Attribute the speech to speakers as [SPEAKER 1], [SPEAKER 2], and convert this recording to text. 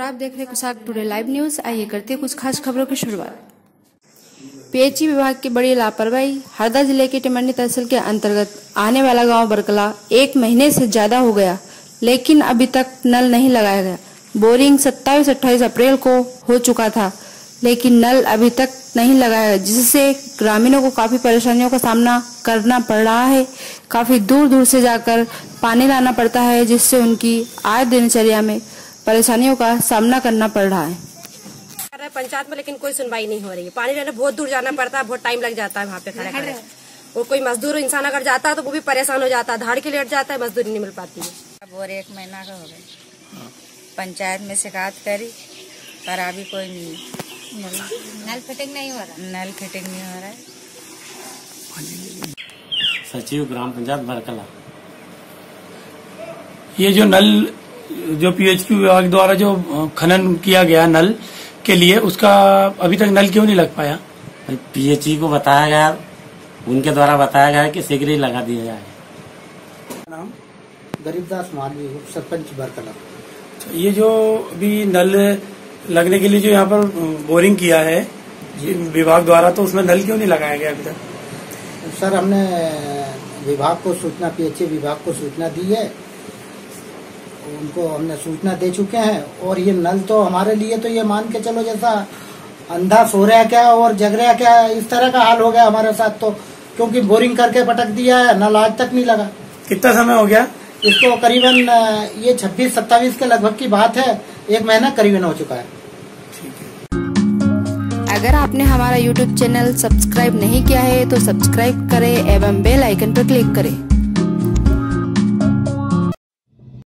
[SPEAKER 1] आप देख रहे हैं कुशाक टुडे लाइव न्यूज। आइए करते हैं कुछ खास खबरों की शुरुआत। पीएचई विभाग की बड़ी लापरवाही। हरदा जिले के टिमरनी तहसील के अंतर्गत आने वाला गांव बरकला 1 महीने से ज्यादा हो गया, लेकिन अभी तक नल नहीं लगाया गया। बोरिंग 27-28 अप्रैल को हो चुका था, लेकिन नल अभी तक नहीं लगाया गया, जिससे ग्रामीणों को काफी परेशानियों का सामना करना पड़ रहा है। काफी दूर दूर से जाकर पानी लाना पड़ता है, जिससे उनकी आय दिनचर्या में परेशानियों का सामना करना पड़ रहा है।
[SPEAKER 2] पंचायत में लेकिन कोई सुनवाई नहीं हो रही है। पानी लेने बहुत दूर जाना पड़ता है, बहुत टाइम लग जाता है वहाँ पे खड़े खड़े। और कोई मजदूर इंसान अगर जाता है तो वो भी परेशान हो जाता है, धाड़ के लेट जाता है, मजदूरी नहीं मिल पाती है।
[SPEAKER 3] बोर 1 महीना का हो गया, पंचायत में शिकायत करी पर अभी कोई नल फिटिंग नहीं हो रहा है।
[SPEAKER 4] सचिव ग्राम पंचायत बरकला। ये जो नल जो पीएचई विभाग द्वारा जो खनन किया गया नल के लिए, उसका अभी तक नल क्यों नहीं लग पाया?
[SPEAKER 5] पीएचई को बताया गया, उनके द्वारा बताया गया कि शीघ्र ही लगा दिया जाए।
[SPEAKER 6] नाम गरीबदास मालवी, सरपंच बरकला।
[SPEAKER 4] ये जो अभी नल लगने के लिए जो यहाँ पर बोरिंग किया है विभाग द्वारा, तो उसमें नल क्यों नहीं लगाया गया अभी तक?
[SPEAKER 6] सर, हमने विभाग को सूचना, पीएचई विभाग को सूचना दी है, उनको हमने सूचना दे चुके हैं। और ये नल तो हमारे लिए तो ये मान के चलो जैसा अंधा सो रहा क्या और जग रहा क्या, इस तरह का हाल हो गया हमारे साथ। तो क्योंकि बोरिंग करके पटक दिया है, नल आज तक नहीं लगा।
[SPEAKER 4] कितना समय हो गया
[SPEAKER 6] इसको? करीबन ये 26-27 के लगभग की बात है, 1 महीना करीबन हो चुका है।
[SPEAKER 1] अगर आपने हमारा YouTube चैनल सब्सक्राइब नहीं किया है तो सब्सक्राइब करें एवं बेल आइकन पर क्लिक करें।